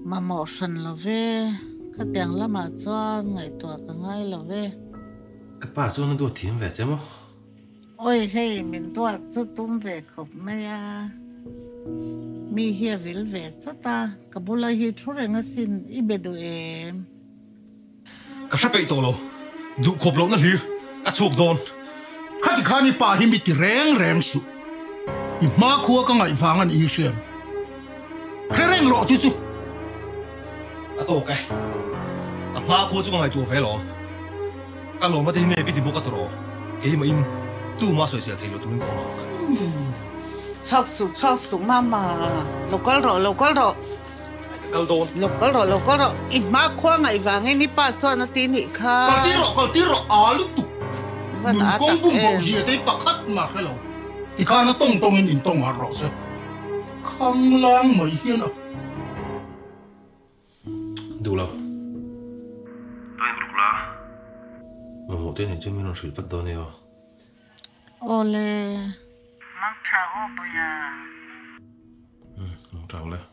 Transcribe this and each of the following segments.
mà mỏ sần là về cái tiếng là mà cho ngày tuổi cái ngày là về cái bà cho nó đua tiền về chứ mà ôi hey mình tuổi cho tôm về khóc mày à mi hiểu về cho ta cái bữa nay hi chú rồi ngay xin ít bề đôi em cái sắp bị tổ lo đủ khóc lâu nó liu cái chuột đòn khát thì khát đi pa hi mi ti reng reng su i ma khua ka ngai vang an i siam reng ro chu chu à tổ cái à má khua chúng mày tổ phải lo cái lo mà thì này bị đi bốc cái tổ cái mà in tu mà soi soi thấy lo tu nên con chọc sụp mama local rồi cái đòn local rồi ít mà khoa ngày vàng ngay pa cho nó tin nhỉ kha còn tí rõ lúc tu mình công bung bầu gì đấy bạc khát mà cái lo thì khát nó tông in tông mà rõ sẽ không lang mấy hiền à đủ rồi tôi em đủ la mà một tên này chưa mình làm sự phát đó này à ole mang trà ô bây giờ mang trà lên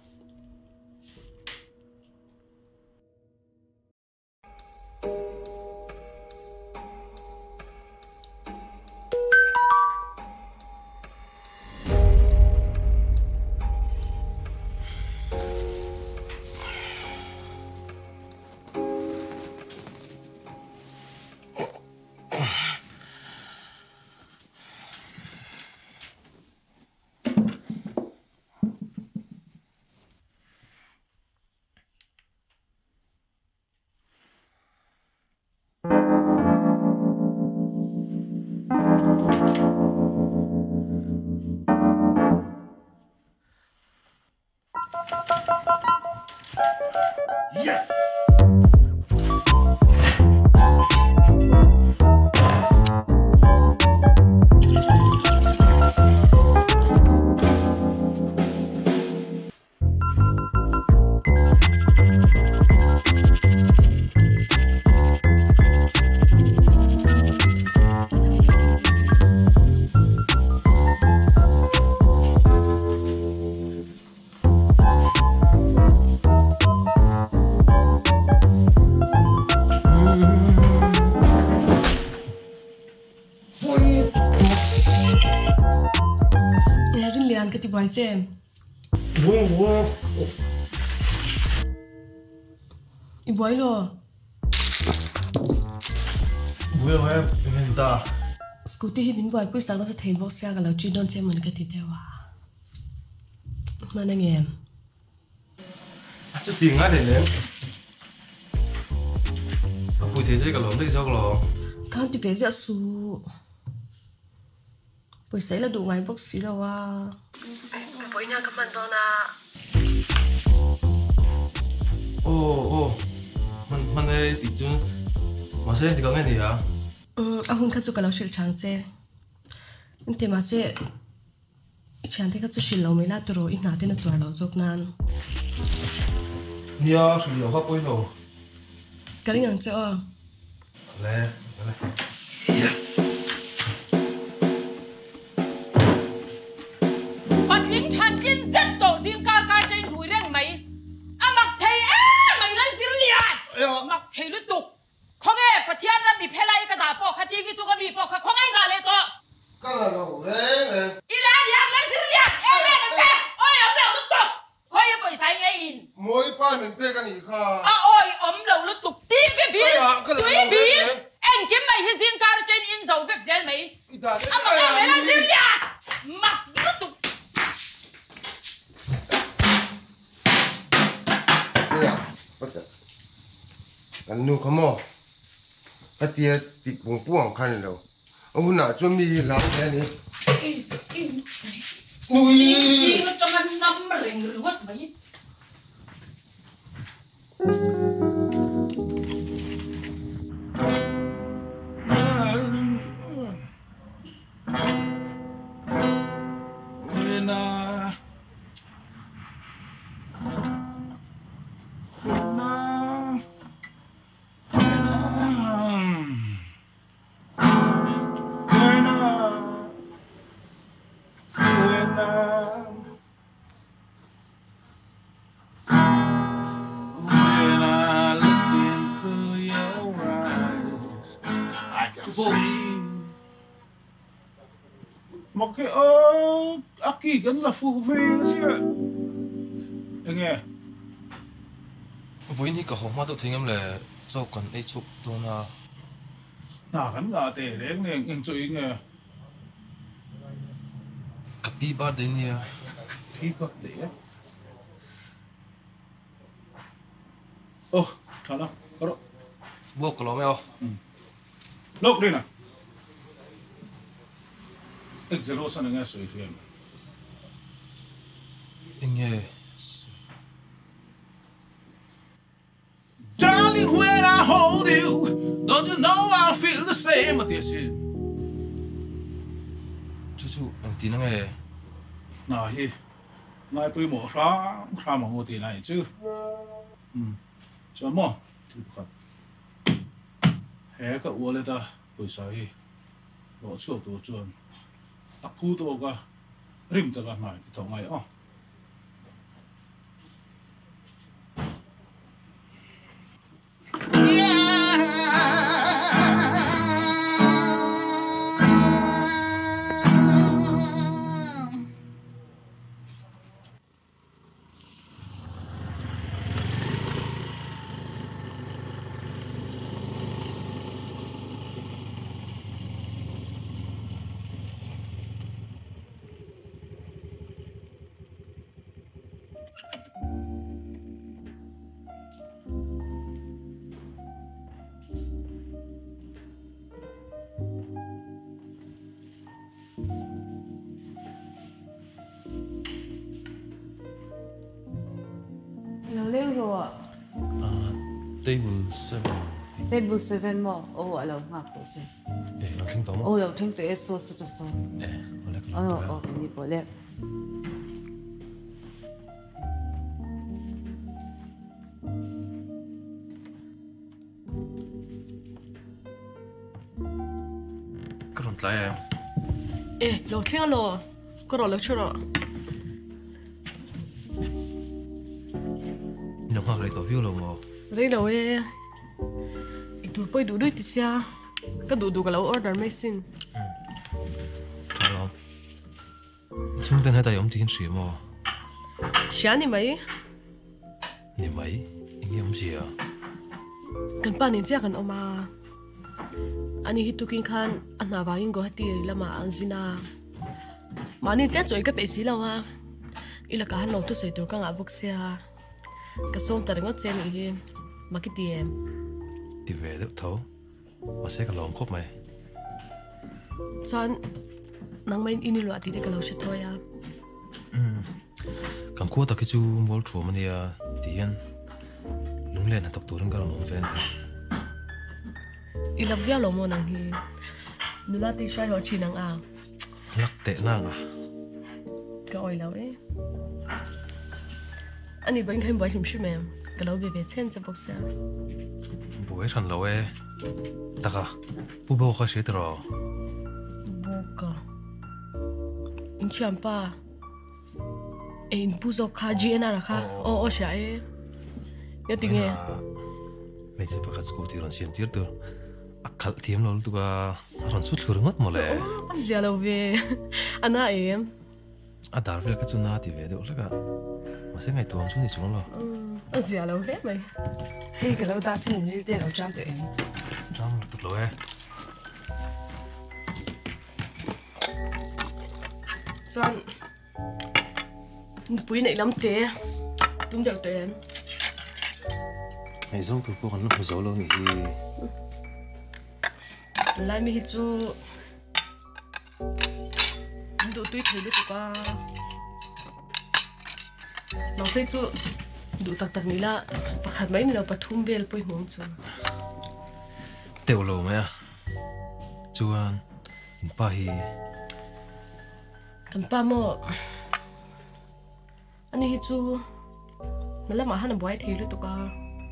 yes Boy Jam. Wow. I boy lo. Wow em ta. Scooty hi bin boy pui sang sa thei box ya ga lo chi don che man ka ti dewa. Mana ngem. Chút tiền ngay này bùi thế giới cả lắm đấy sao lo. Kan ti ve ja su. Pui sai la du ngai box si lo wa. Voi nha ka man do na. Man này thì chúng mà sẽ thì có nghe gì hả? A hun ka chu ka lo shil chang che. Inte ma se chan te ka chu shil lo me la tro I na te na tor lo jok nan. Nia shil lo ka poi lo. Ka ring ang che o. Le. yes Bắt lính Trần Kiên rất tổ riêng ca trên chuối rừng mày. Mặc thầy mày lên xí liệt. Mặc thầy lướt tục. Không nghe, bà thiên là bị phê lại cái đá bọc, khá TV chú có bị bọc, không nghe đá lệ tọ. cái là đâu đấy Ý là đi ăn lên xí liệt. Ê mẹ bà chè, ôi ấm đầu lướt tục. Khói bởi sáng nghe in. mỗi ba mình bê cái gì kha Ôi ấm đầu lướt tục tí cái biến. Túi biến. Anh kiếm mày hi riêng ca trên in dấu việc dễ mày. Mặc em mày lên xí liệt. Mặc lướt tục. Anh nu không mò, cái tia tịt buông buông khăn đâu, ông nào cho mi làm thế này, Xí nó cho anh nắm rình rượt vậy. bồi mà cái aki gần là phụ về chứ anh nghe với ní cả hôm mà tôi thấy em là cho cần ấy chụp tôi nào hắn gà tệ đấy anh chơi nghe cặp bi ba đến nha khi bật để ô thằng nào có độ buộc cái lỗ mèo lốc đi nè anh zero sang anh nghe soi phim anh nghe Darling, when I hold you, don't you know I feel the same? Mà tiếc gì? chú anh tin nghe Nào hi, ngay bây mổ ra mà ngồi tiền này chứ. Cho mỏ, thì không. Hè cái uo lên ta, bây giờ hi, bỏ chuột đồ chuồn, áp phu đồ cả, rim ta cả này, thằng này à. Lâu rồi. table 7 Table 7 mo. Oh, alo nga po siya. nó thanh tóm Oh, lâu thêm tới số số số. nó lại Oh, hindi po le. cái đồng lại em ê lâu thiên lo có rồi lâu chưa rồi nhóc học lại tao phiêu rồi mà đấy lâu ê đủ bơi đủ đuôi thì sao cái đủ cái lâu order mấy xin thôi không chúng ta hay tại ông tin gì mà sáng đi mấy niệm mấy anh em gì à cần ba年前kan oma ani hitukin khan ana wain go hati lama anzina mani che choi ka pesi lawa ila ka han lo to sei to ka nga boksia ka som tar ngo chen i makitiem đi về được thấu mà sẽ cả lòng khóc mày chan nang main ini lo ati te ka lo she thoya càng cố ta cái chú muốn chùa mà nia tiền lúng lên là tập tụ trong cái lòng ven ila via lo mo nang hi nula ti shai ho chi nang a lắc tệ nang à ka oi lo e ani bain khaim bai chim shimem ka lo be chen che boksia buổi thằng lâu ấy ta cả bố bố khó xí rồi boka in champa in puzo khaji na rakha o sha e ya tinge mày sẽ bắt school thì còn xuyên tiết được akal thiêm lo tụi ba còn suốt lừa mất mà lẽ am zia lo ve ana em dar về cái chỗ nào thì về được là mà sẽ ngày tuần xuống thì xuống lo am zia lo ve mày Hey, cái lâu ta xin như thế lâu trang tới. trong được rồi chan pui nei lam te tum deu te mày giống tụi cô còn lúc giấu lâu nghỉ lai mi hi chu do tui thei lu ka lo te chu du tak ni la pakhat mai ni lo pathum vel poi hmong chu tiểu lâu mày à chuan ba hi kan pa mo ani hi chu nala ma han boy thei lu to ka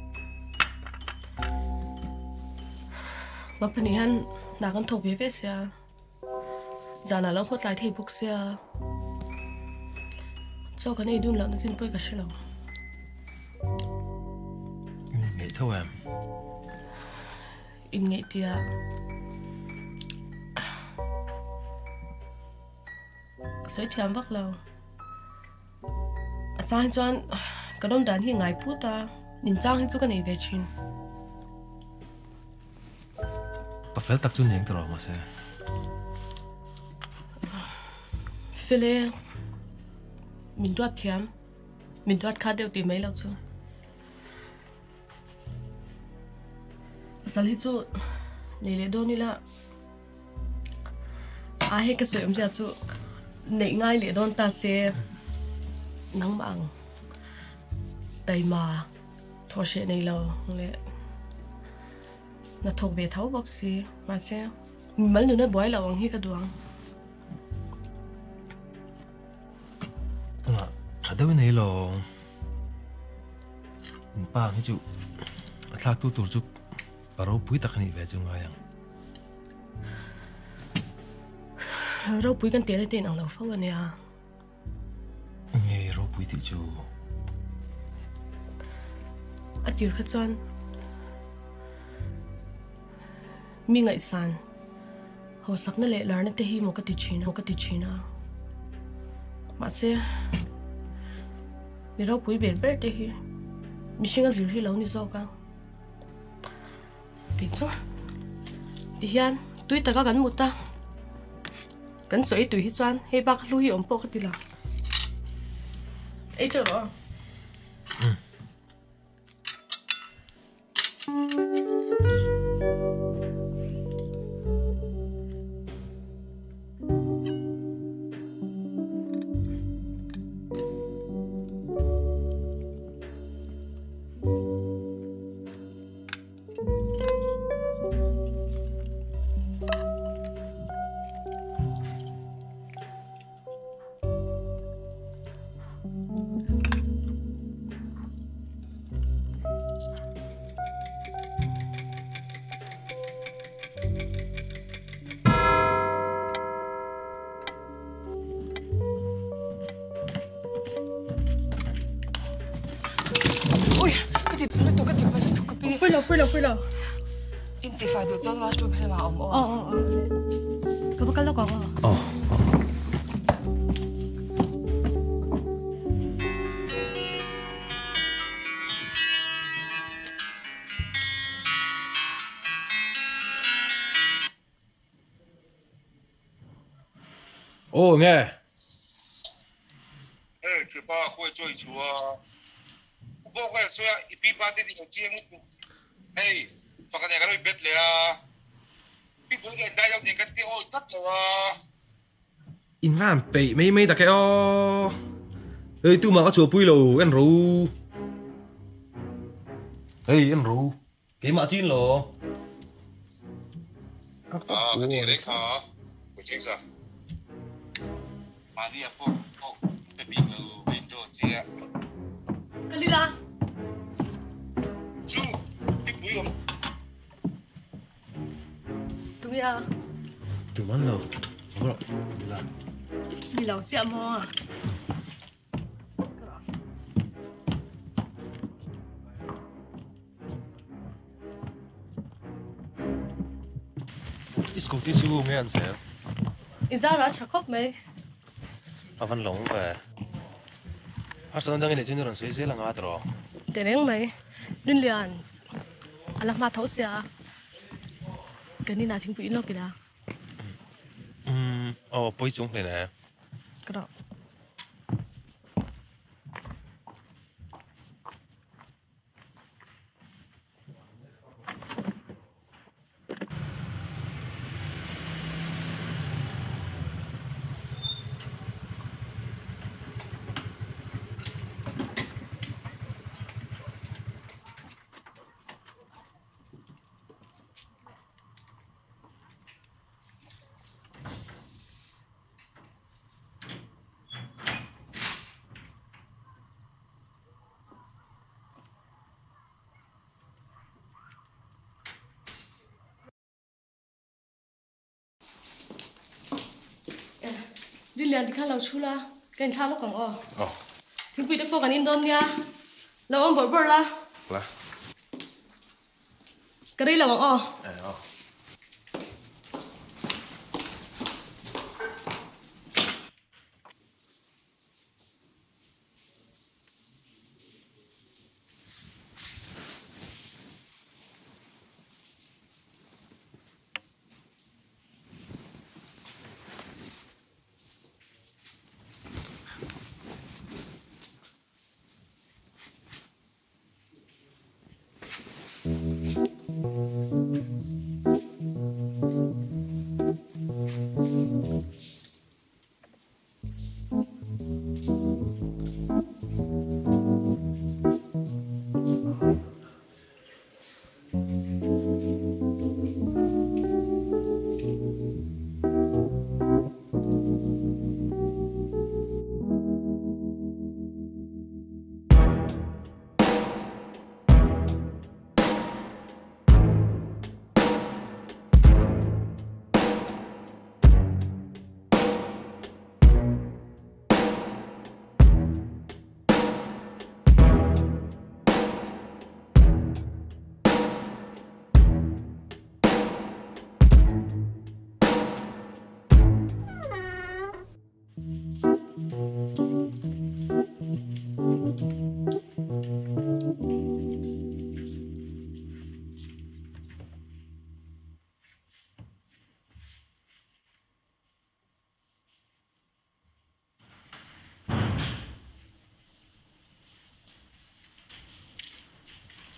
ma pani han na kan thok ve ve sia jana lang khot lai thei buk sia cho kan ei dun lang sin poi ka shilo nghĩ thôi em in ngai tia sợi thiam vắc lâu à trang chuan cái đông đàn hi ngài phút ta nhìn trang hi chú cái này về chín bà phèn tắc chú nheng tao mà sẽ phê mình đoạt thiam mình đoạt khát đều tìm mấy lâu chưa sao hi chú này lấy đồ nila ai cái sợi ra chú này ngay lấy đồ ta sẽ nắng bằng tay mà thua chuyện này lâu lẽ nó thuộc về thấu bác sĩ mà sẽ mấy đứa nó bói là bằng hi cái đường à thật đâu này lo ba cái chú thắc tu tu chú rồi bùi tắc này về chung ngay rồi bùi cái tiền tiền ăn lâu phao này à nghe rồi bùi thì chú à tiêu khát chuan mi ngại san hồ sắc nó lệ lár nó tê hi một cái tít chín à mà sẽ mi rồi bùi bền bền tê hi mi xin cái gì hi lâu ni sao cả cái chú thì hiền tôi ta có gắn một ta gắn sợi tùy hết chuan hay bác lui ổn bộ cái gì là ấy chưa rồi Quy lầu in thì phải được cho nó chụp hay mà ông có bắt nó còn ô nghe chỉ ba khôi chơi chúa bố cái số ít ba thì nhiều chiên hey phải cái này cái đôi bet lệ à bị bố cái đại giao tiền cái tiêu tắt rồi à in van bị mấy đặc cái ô ơi tu mà có chùa bùi lầu anh ru hey anh ru cái mà chín lò cái gì đấy hả của chị sao mà đi à bố cái bị lầu bên chỗ gì à cái gì là chú bị bùi không tụi à từ món lầu đúng rồi là đi lầu chạm hoa isco tí xíu nghe anh sẽ ít ra là chắc khóc mấy à văn lỏng về hát sơn đang nghe chuyện rồi suy là ngã rồi tiền em mấy đừng liền à mà thấu xe cái này là chính phủ nó kìa bối chúng này nè cái đó đi liền thì khá lâu chú la cái thao lúc còn thì bị được bộ cái indon nha lâu ông bồi la cái đây là bằng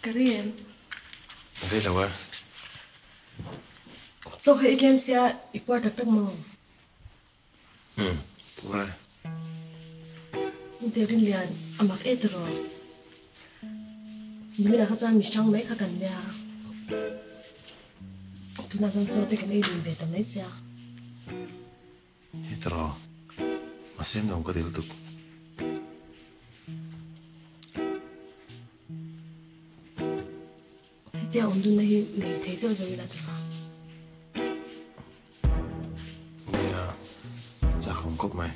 Karian. Đây là what? So khi game sia ipa tak mo. Why? Inte rin lian amak etro. Ni na khacha mi sang mai kha kan ya. Tu na san so te kan ei din ve tam nei sia. Itro. Masih dong ko dil tuk. Dia ondu na hi nei thei so zo ila ta. Dia chắc không cốc mày.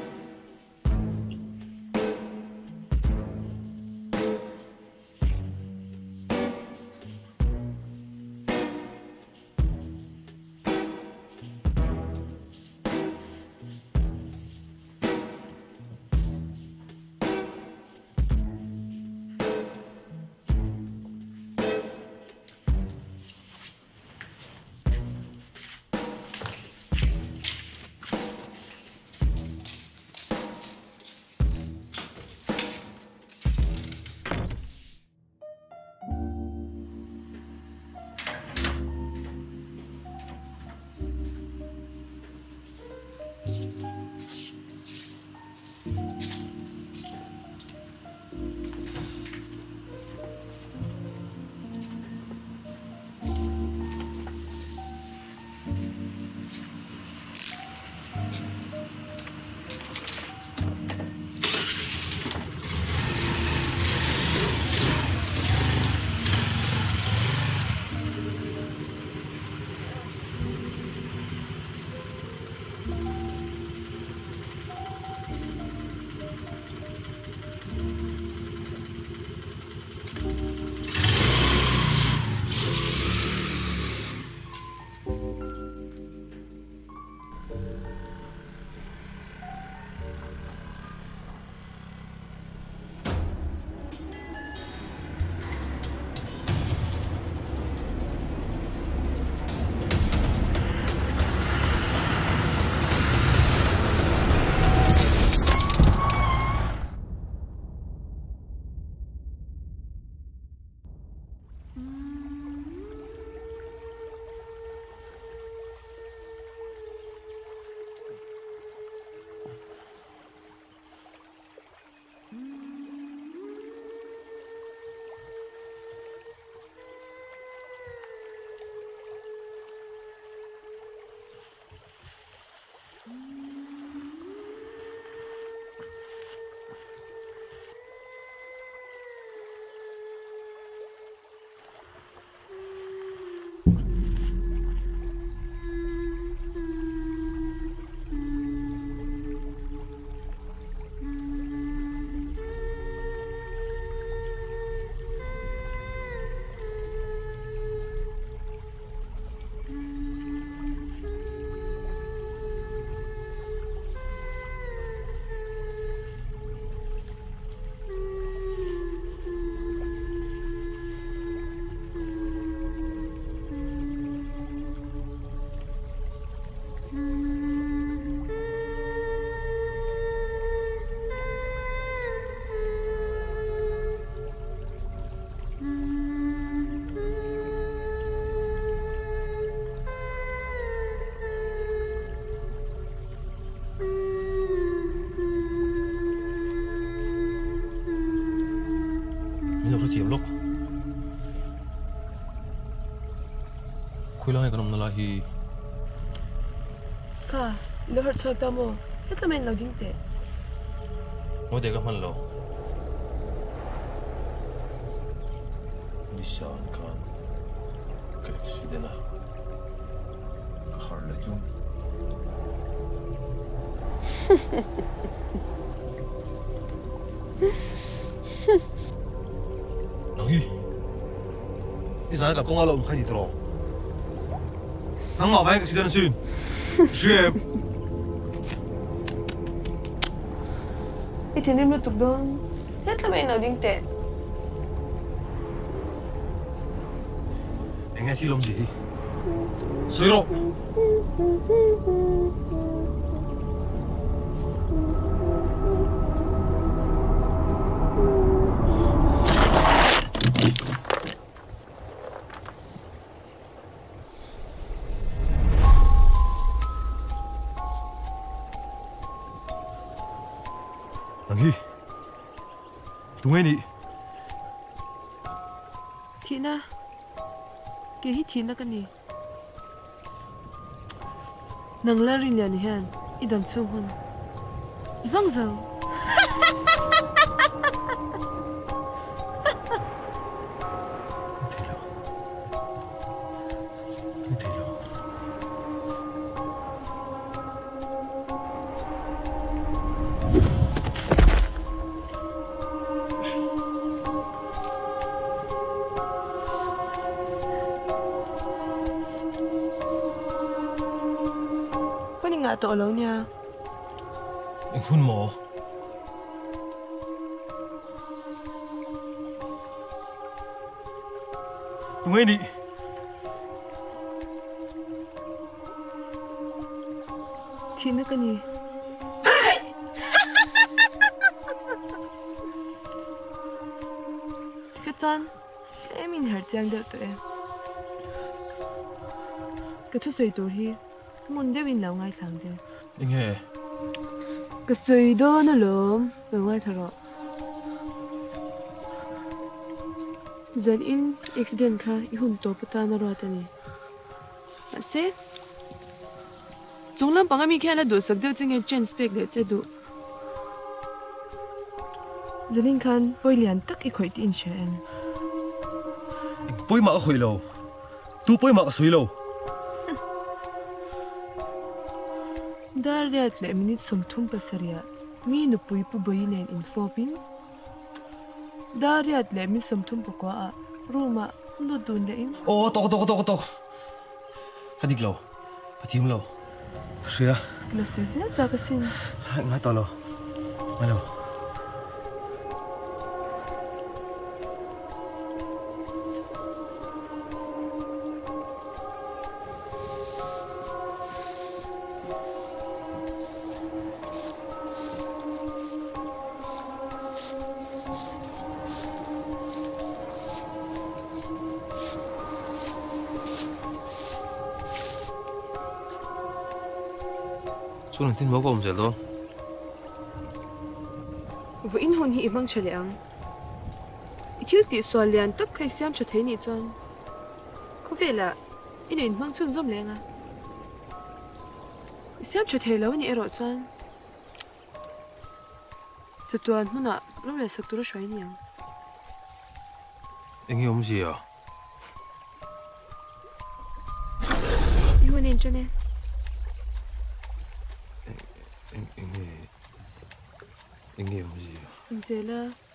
Tiệm lúc khui lang cái nông nala hi Ka, lo hurt so ta mo. Ito men lo ding te. ngồi để cái man lo Nissan kan cái gì đây na har le chung 너희 이상하니까 공화로 한이 들어. 당마 많이 시대는 순. 주에. Itinim lo tugdon. Ito men lo ding te. engga silom지. 서로. tụi ngay đi thì na cái hít thì na cái này nàng la rin liền hiền idam chung hun ibang zau to lâu nha anh hun mò tụi ngay đi thì nó cái gì cái con em mình hở chăng được tụi em cái thứ gì tụi hi muốn để mình lâu ngay thằng chứ anh nghe cái gì đó nó lắm lâu ngay thằng dân in accident kha ihun to pata na ro tani ase jonglam panga mi khala do sak de ching chance pek le che du Zelin khan poilian tak I khoi tin che en poi ma khoi lo tu poi ma soi lo dar riat le minute som thum pasaria mi nu pui pu boi nen in fopin dar riat le mi som thum pakwa a ruma no dun le in ô to kadik lo pathium lo sia la se zia ta ka sin ngai to lo mai lo Chú tin bố gồm rồi luôn. Với in hồn hi mang chale ang. Ichil ti swal lian tak khai siam cho thấy ni chon. Có vẻ là in mang chun zom lenga. Siam cho thấy lâu ni ero chon. Cho tuan huna lúc lại sắc tu xoay ni ang. Anh hiểu gì à? Yêu nên cho nên. Anh hiểu gì à? Anh là